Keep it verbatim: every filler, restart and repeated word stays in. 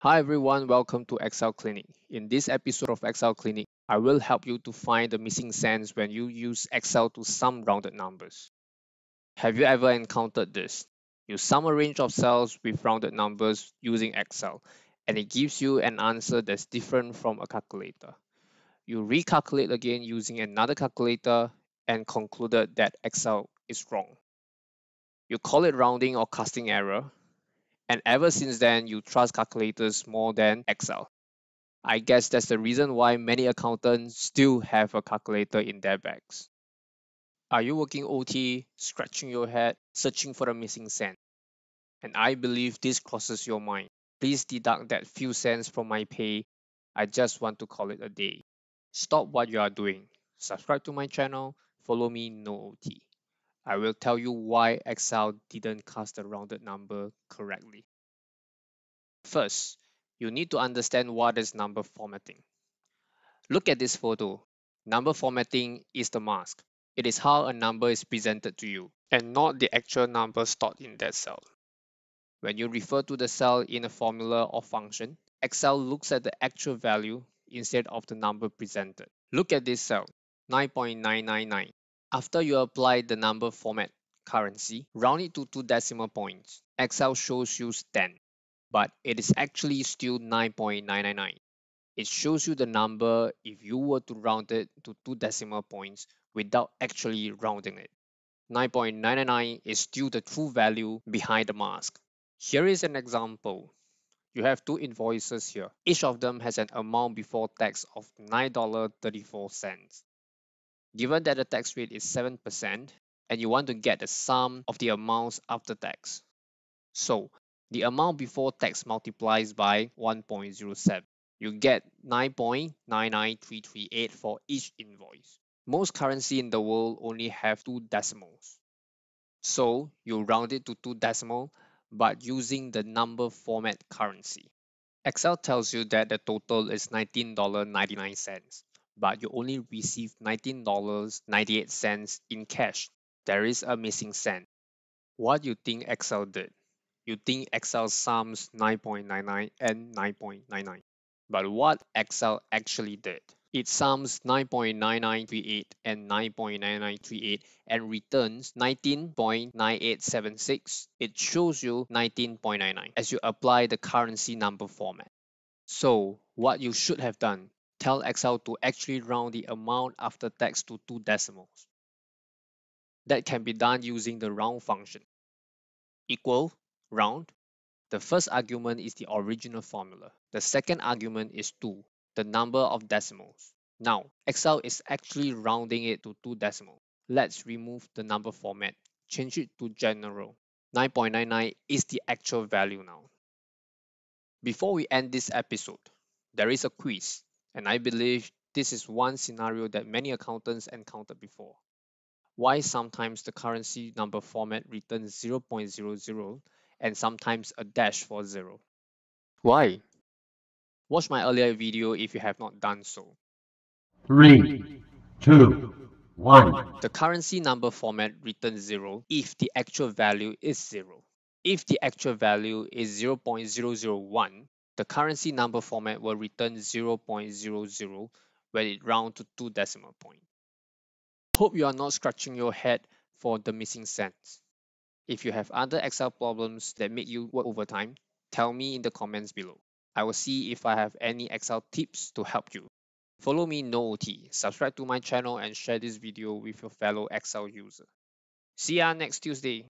Hi everyone, welcome to Excel Clinic. In this episode of Excel Clinic, I will help you to find the missing cents when you use Excel to sum rounded numbers. Have you ever encountered this? You sum a range of cells with rounded numbers using Excel, and it gives you an answer that's different from a calculator. You recalculate again using another calculator and concluded that Excel is wrong. You call it rounding or casting error, and ever since then, you trust calculators more than Excel. I guess that's the reason why many accountants still have a calculator in their bags. Are you working O T, scratching your head, searching for the missing cent? And I believe this crosses your mind. Please deduct that few cents from my pay. I just want to call it a day. Stop what you are doing. Subscribe to my channel. Follow me, no O T. I will tell you why Excel didn't cast the rounded number correctly. First, you need to understand what is number formatting. Look at this photo. Number formatting is the mask. It is how a number is presented to you and not the actual number stored in that cell. When you refer to the cell in a formula or function, Excel looks at the actual value instead of the number presented. Look at this cell, nine point nine nine nine. After you apply the number format currency, round it to two decimal points. Excel shows you ten, but it is actually still nine point nine nine nine. It shows you the number if you were to round it to two decimal points without actually rounding it. nine point nine nine nine is still the true value behind the mask. Here is an example. You have two invoices here. Each of them has an amount before tax of nine dollars and thirty-four cents. Given that the tax rate is seven percent, and you want to get the sum of the amounts after tax. So, the amount before tax multiplies by one point zero seven. You get nine point nine nine three three eight for each invoice. Most currency in the world only have two decimals. So you round it to two decimal, but using the number format currency. Excel tells you that the total is nineteen dollars and ninety-nine cents, but you only receive nineteen dollars and ninety-eight cents in cash. There is a missing cent. What do you think Excel did? You think Excel sums nine point nine nine and nine point nine nine. But what Excel actually did? It sums nine point nine nine three eight and nine point nine nine three eight and returns nineteen point nine eight seven six. It shows you nineteen point nine nine as you apply the currency number format. So what you should have done, tell Excel to actually round the amount after tax to two decimals. That can be done using the round function. Equal, round. The first argument is the original formula. The second argument is two, the number of decimals. Now, Excel is actually rounding it to two decimals. Let's remove the number format, change it to general. nine point nine nine is the actual value now. Before we end this episode, there is a quiz, and I believe this is one scenario that many accountants encountered before. Why sometimes the currency number format returns zero point zero zero and sometimes a dash for zero? Why? Watch my earlier video if you have not done so. Three, two, one. The currency number format returns zero if the actual value is zero. If the actual value is zero point zero zero one, the currency number format will return zero point zero zero when it rounds to two decimal points. Hope you are not scratching your head for the missing cents. If you have other Excel problems that make you work overtime, tell me in the comments below. I will see if I have any Excel tips to help you. Follow me no O T, subscribe to my channel and share this video with your fellow Excel user. See ya next Tuesday.